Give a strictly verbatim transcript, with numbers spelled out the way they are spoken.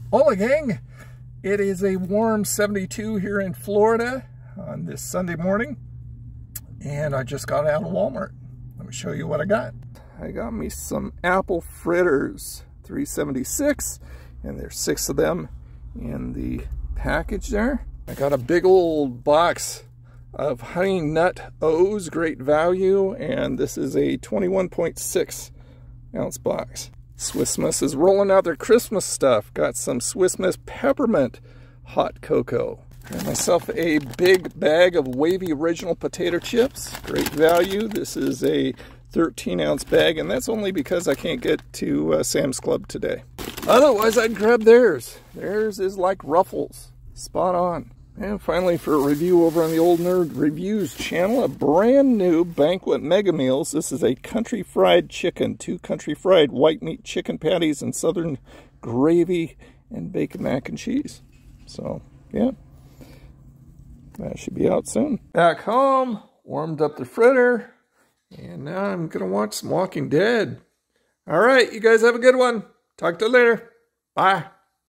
Hola gang, it is a warm seventy-two here in Florida on this Sunday morning, and I just got out of Walmart. Let me show you what I got. I got me some apple fritters, three seventy-six, and there's six of them in the package there. I got a big old box of Honey Nut O's, great value, and this is a twenty-one point six ounce box. Swiss Miss is rolling out their Christmas stuff. Got some Swiss Miss peppermint hot cocoa. Got myself a big bag of Wavy original potato chips. Great value. This is a thirteen ounce bag, and that's only because I can't get to uh, Sam's Club today. Otherwise, I'd grab theirs. Theirs is like Ruffles. Spot on. And finally, for a review over on the Old Nerd Reviews channel, a brand new Banquet Mega Meals. This is a country fried chicken, two country fried white meat chicken patties and southern gravy and bacon mac and cheese. So, yeah, that should be out soon. Back home, warmed up the fritter, and now I'm going to watch some Walking Dead. All right, you guys have a good one. Talk to you later. Bye.